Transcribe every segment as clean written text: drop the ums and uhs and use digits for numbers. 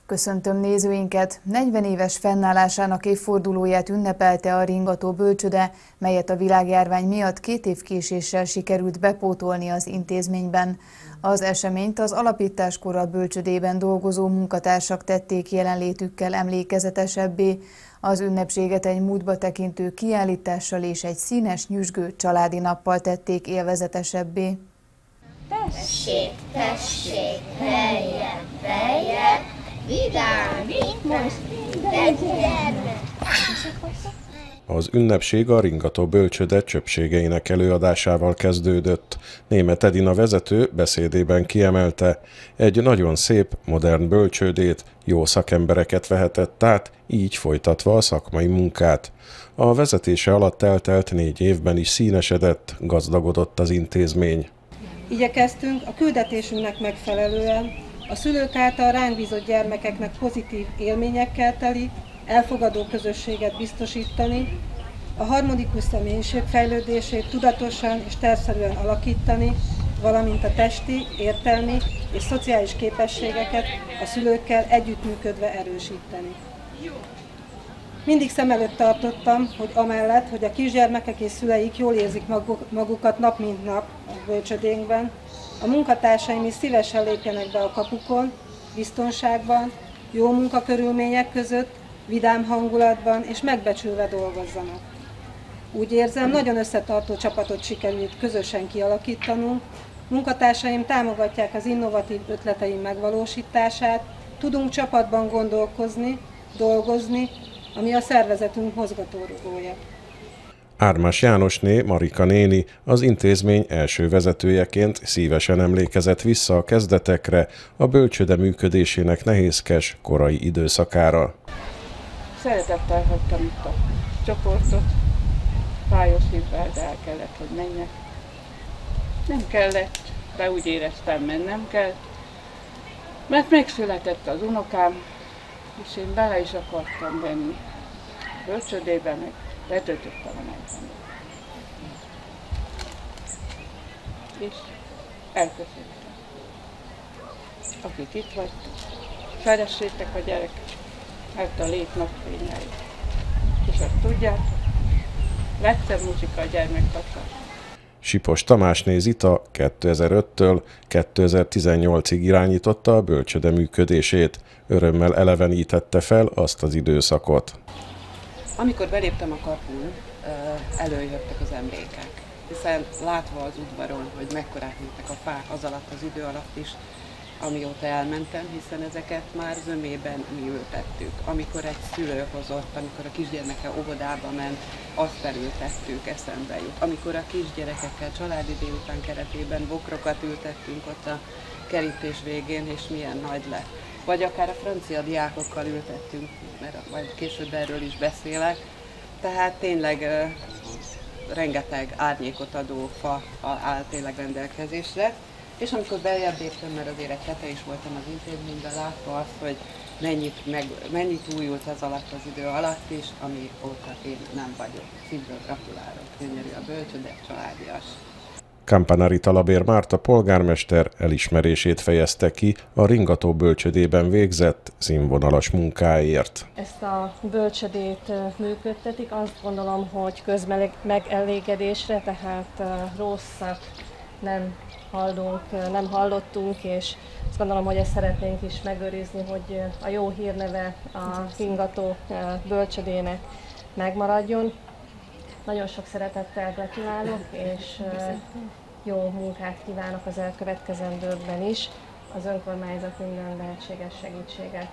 Köszöntöm nézőinket! 40 éves fennállásának évfordulóját ünnepelte a Ringató bölcsőde, melyet a világjárvány miatt 2 év késéssel sikerült bepótolni az intézményben. Az eseményt az alapításkor a bölcsődében dolgozó munkatársak tették jelenlétükkel emlékezetesebbé. Az ünnepséget egy múltba tekintő kiállítással és egy színes, nyüzsgő családi nappal tették élvezetesebbé. Tessék, tessék, beljebb, beljebb, vidám, mint most minden gyermek. Az ünnepség a Ringató bölcsőde csöpségeinek előadásával kezdődött. Németh Edina vezető beszédében kiemelte, egy nagyon szép, modern bölcsődét, jó szakembereket vehetett át, így folytatva a szakmai munkát. A vezetése alatt eltelt 4 évben is színesedett, gazdagodott az intézmény. Igyekeztünk a küldetésünknek megfelelően a szülők által ránk bízott gyermekeknek pozitív élményekkel teli, elfogadó közösséget biztosítani, a harmonikus személyiség fejlődését tudatosan és tervszerűen alakítani, valamint a testi, értelmi és szociális képességeket a szülőkkel együttműködve erősíteni. Mindig szem előtt tartottam, hogy amellett, hogy a kisgyermekek és szüleik jól érzik magukat nap mint nap a bölcsödénkben, a munkatársaim is szívesen lépjenek be a kapukon, biztonságban, jó munkakörülmények között, vidám hangulatban és megbecsülve dolgozzanak. Úgy érzem, nagyon összetartó csapatot sikerült közösen kialakítanunk, munkatársaim támogatják az innovatív ötleteim megvalósítását, tudunk csapatban gondolkozni, dolgozni, ami a szervezetünk mozgatórugója. Ármás Jánosné, Marika néni az intézmény első vezetőjeként szívesen emlékezett vissza a kezdetekre, a bölcsőde működésének nehézkes, korai időszakára. Szeretettel hagytam itt a csoportot, fájó szívvel, de el kellett, hogy menjek. Nem kellett, de úgy éreztem, mennem kell, mert megszületett az unokám, és én bele is akartam venni a bölcsődébe, meg letöltöttem a megvenni. És elköszöntem. Akik itt vagytok, feressétek a gyereket, mert a lét napfényeit. És azt tudjátok, legszebb muzsika a gyermektartás. Sipos Tamásné Zita 2005-től 2018-ig irányította a bölcsőde működését, örömmel elevenítette fel azt az időszakot. Amikor beléptem a kapun, előjöttek az emlékek, hiszen látva az udvaron, hogy mekkorát nőttek a fák az alatt az idő alatt is, amióta elmentem, hiszen ezeket már zömében mi ültettük. Amikor egy szülő hozott, amikor a kisgyermeke óvodába ment, azt felültettük, eszembe jut. Amikor a kisgyerekekkel családi délután keretében bokrokat ültettünk ott a kerítés végén, és milyen nagy lett. Vagy akár a francia diákokkal ültettünk, mert majd később erről is beszélek. Tehát tényleg rengeteg árnyékot adó fa áll tényleg rendelkezésre. És amikor beljebb léptem, mert azért egy hete is voltam az intézményben, látva azt, hogy mennyit újult ez alatt az idő alatt is, amióta én nem vagyok. Szívből gratulálok, gyönyörű a bölcsőde, családias. Campanari Talabér Márta polgármester elismerését fejezte ki a Ringató bölcsődében végzett színvonalas munkáért. Ezt a bölcsödét működtetik, azt gondolom, hogy közmegelégedésre, tehát rosszat nem hallottunk, és azt gondolom, hogy ezt szeretnénk is megőrizni, hogy a jó hírneve a Ringató bölcsödének megmaradjon. Nagyon sok szeretettel gratulálok, és jó munkát kívánok az elkövetkezendőkben is. Az önkormányzat minden lehetséges segítséget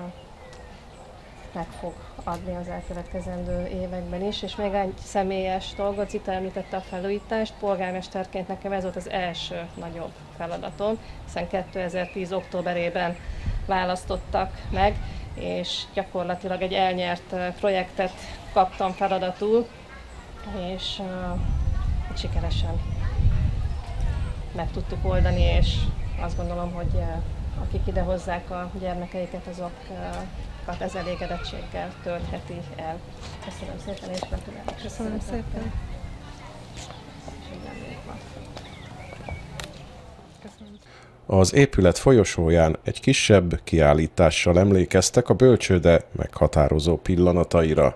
meg fog adni az elkövetkezendő években is. És még egy személyes dolgot, Zita említette a felújítást, polgármesterként nekem ez volt az első nagyobb feladatom, hiszen 2010. októberében választottak meg, és gyakorlatilag egy elnyert projektet kaptam feladatul, és sikeresen meg tudtuk oldani, és azt gondolom, hogy akik ide hozzák a gyermekeiket, azokat ez elégedettséggel töltheti el. Köszönöm szépen, és gratulálok. Köszönöm szépen. Az épület folyosóján egy kisebb kiállítással emlékeztek a bölcsőde meghatározó pillanataira.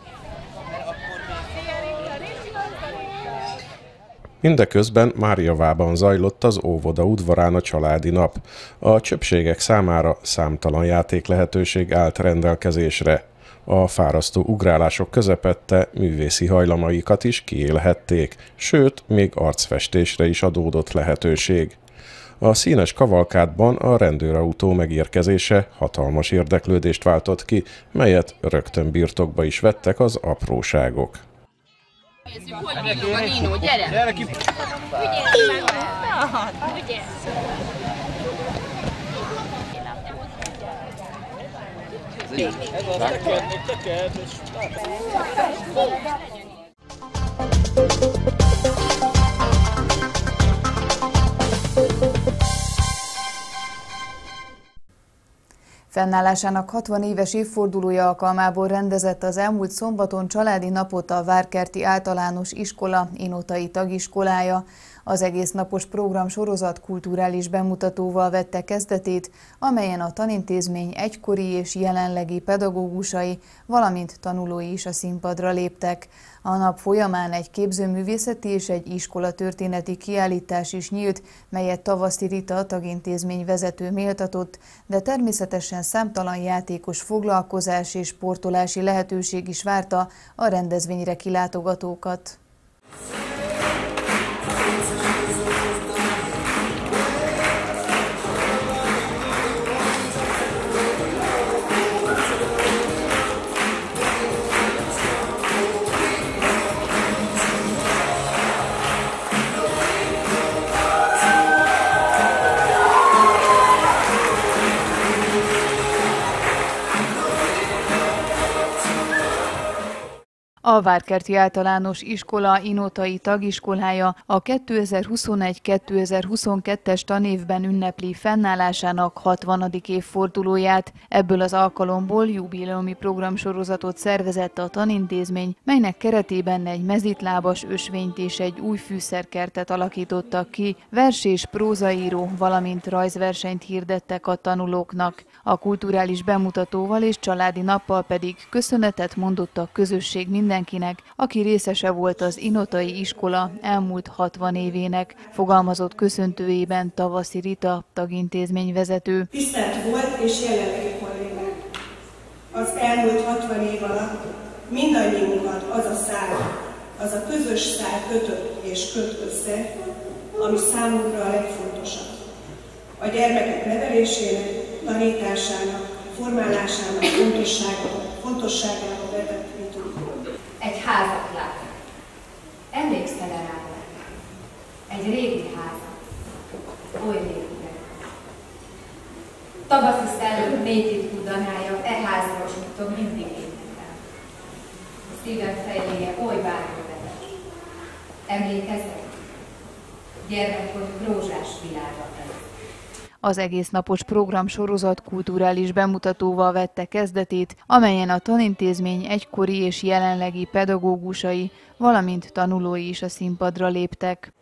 Mindeközben Máriavában zajlott az óvoda udvarán a családi nap. A csöpségek számára számtalan játéklehetőség állt rendelkezésre. A fárasztó ugrálások közepette művészi hajlamaikat is kiélhették, sőt, még arcfestésre is adódott lehetőség. A színes kavalkádban a rendőrautó megérkezése hatalmas érdeklődést váltott ki, melyet rögtön birtokba is vettek az apróságok. Hogy bírom a Nino, gyere! Gyere ki! Ugye? Ez az tekerd, Fennállásának 60 éves évfordulója alkalmából rendezett az elmúlt szombaton családi napot a Várkerti Általános Iskola Inotai Tagiskolája. Az egész napos programsorozat kulturális bemutatóval vette kezdetét, amelyen a tanintézmény egykori és jelenlegi pedagógusai, valamint tanulói is a színpadra léptek. A nap folyamán egy képzőművészeti és egy iskolatörténeti kiállítás is nyílt, melyet Tavaszi Rita tagintézmény vezető méltatott, de természetesen számtalan játékos foglalkozás és sportolási lehetőség is várta a rendezvényre kilátogatókat. A Várkerti Általános Iskola Inotai Tagiskolája a 2021-2022-es tanévben ünnepli fennállásának 60. évfordulóját. Ebből az alkalomból jubileumi programsorozatot szervezett a tanintézmény, melynek keretében egy mezitlábas ösvényt és egy új fűszerkertet alakítottak ki, vers- és prózaíró, valamint rajzversenyt hirdettek a tanulóknak. A kulturális bemutatóval és családi nappal pedig köszönetet mondott a közösség mindenkinek, aki részese volt az Inotai Iskola elmúlt 60 évének, fogalmazott köszöntőjében Tavaszi Rita tagintézményvezető. Tisztelt volt és jelenlegi kollégák! Az elmúlt 60 év alatt mindannyiunkat az a szál, az a közös szál kötött és köt össze, ami számunkra a legfontosabb. A gyermekek nevelésének, tanításának, formálásának fontosságába vetett vitünk. Egy házat látok. Emlékszel-e rá? Egy régi házat. Oly régiben. Tavaszi szellő mélytitkú danája e házról suttog mindig énekel. Szívem fejéje oly várva vetett. Emlékezzel? Gyermekkorunk rózsás világa előtt. Az egész napos programsorozat kulturális bemutatóval vette kezdetét, amelyen a tanintézmény egykori és jelenlegi pedagógusai, valamint tanulói is a színpadra léptek.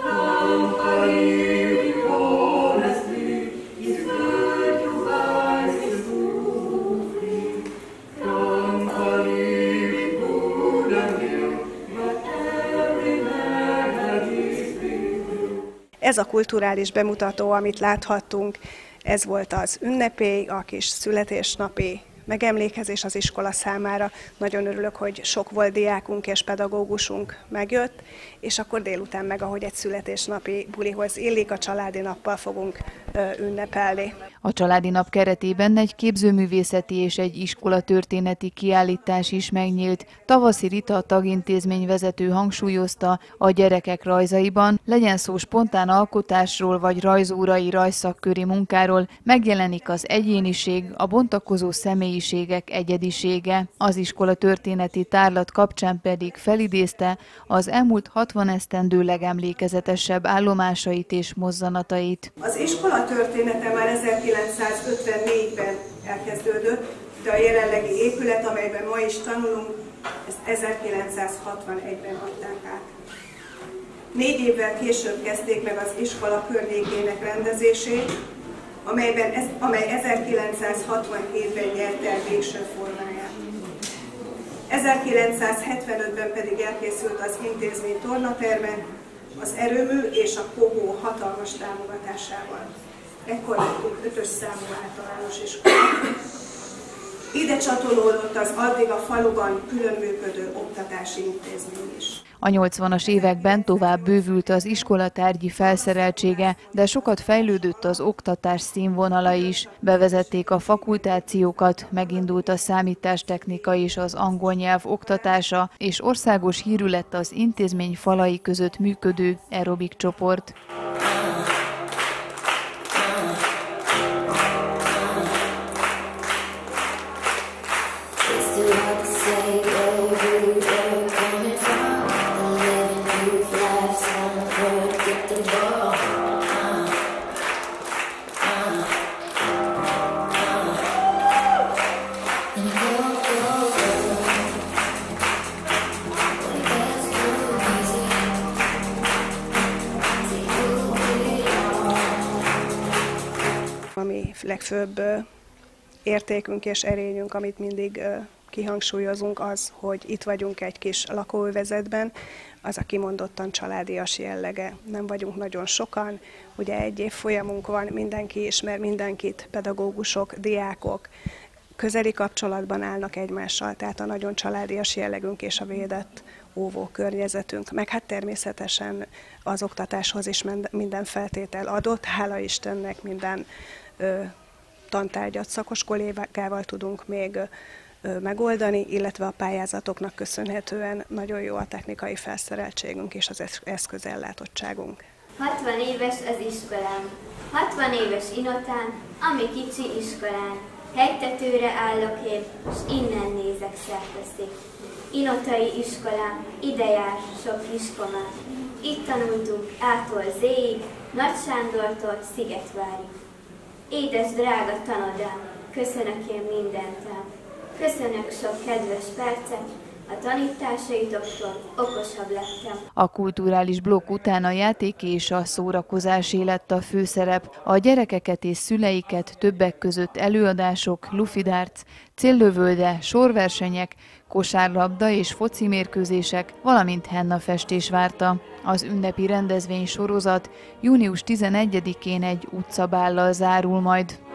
Ez a kulturális bemutató, amit láthattunk, ez volt az ünnepély, a kis születésnapi megemlékezés az iskola számára. Nagyon örülök, hogy sok volt diákunk és pedagógusunk megjött, és akkor délután meg, ahogy egy születésnapi bulihoz illik, a családi nappal fogunk ünnepelni. A családi nap keretében egy képzőművészeti és egy iskolatörténeti kiállítás is megnyílt. Tavaszi Rita tagintézményvezető hangsúlyozta, a gyerekek rajzaiban, legyen szó spontán alkotásról vagy rajzórai rajszakköri munkáról, megjelenik az egyéniség, a bontakozó személyiségek egyedisége. Az iskolatörténeti tárlat kapcsán pedig felidézte az elmúlt 60 esztendő legemlékezetesebb állomásait és mozzanatait. Az iskola története már 1954-ben elkezdődött, de a jelenlegi épület, amelyben ma is tanulunk, ezt 1961-ben adták át. 4 évvel később kezdték meg az iskola környékének rendezését, amely 1967-ben nyerte el végső formáját. 1975-ben pedig elkészült az intézmény tornaterme, az erőmű és a kohó hatalmas támogatásával. Ekkor lettünk 5-ös számú általános iskola. Ide csatolódott az addig a faluban külön működő oktatási intézmény is. A 80-as években tovább bővült az iskolatárgyi felszereltsége, de sokat fejlődött az oktatás színvonala is. Bevezették a fakultációkat, megindult a számítástechnika és az angol nyelv oktatása, és országos hírű lett az intézmény falai között működő aerobik csoport. Ami legfőbb értékünk és erényünk, amit mindig kihangsúlyozunk, az, hogy itt vagyunk egy kis lakóövezetben, az a kimondottan családias jellege. Nem vagyunk nagyon sokan, ugye egy évfolyamunk van, mindenki ismer mindenkit, pedagógusok, diákok, közeli kapcsolatban állnak egymással, tehát a nagyon családias jellegünk és a védett óvó környezetünk, meg hát természetesen az oktatáshoz is minden feltétel adott, hála Istennek minden tantárgyat szakos kollégával tudunk még megoldani, illetve a pályázatoknak köszönhetően nagyon jó a technikai felszereltségünk és az eszközellátottságunk. 60 éves az iskolám, 60 éves inotán, ami kicsi iskolán. Hegytetőre állok én, s innen nézek szerteszét. Inotai iskolám, ide jár sok kiskomám. Itt tanultunk A-tól Z-ig, Nagy Sándortól Szigetvárig. Édes drága tanodám, köszönök én mindentám. Köszönök sok kedves percet, a tanításaitoktól okosabb lettem. A kulturális blokk után a játék és a szórakozásé lett a főszerep. A gyerekeket és szüleiket többek között előadások, lufidárc, céllövölde, sorversenyek, kosárlabda és foci mérkőzések, valamint hennafestés várta. Az ünnepi rendezvény sorozat június 11-én egy utcabállal zárul majd.